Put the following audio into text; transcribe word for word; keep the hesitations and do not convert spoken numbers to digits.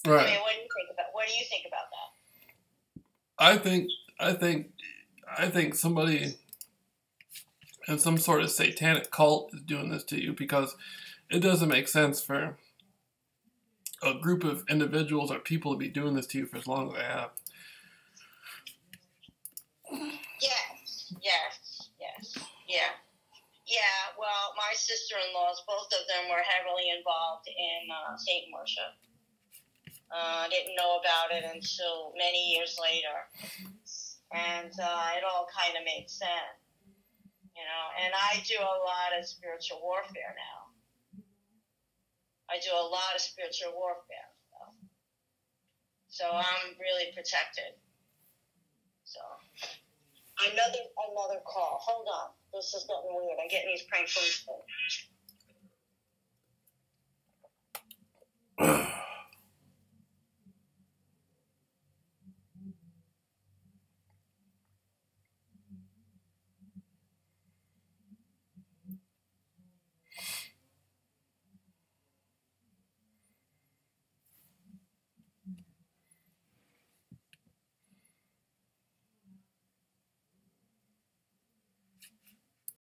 I Right. mean, what do you think about what do you think about that? I think I think I think somebody in some sort of satanic cult is doing this to you because it doesn't make sense for a group of individuals or people to be doing this to you for as long as they have. Yes, yes, yes, yeah. Yeah, well, my sister-in-laws, both of them were heavily involved in uh, Satan worship. I uh, didn't know about it until many years later. And uh, it all kind of made sense, you know. And I do a lot of spiritual warfare now. I do a lot of spiritual warfare. So, so I'm really protected. So, another another call. Hold on. This is getting weird. I'm getting these prank phone calls.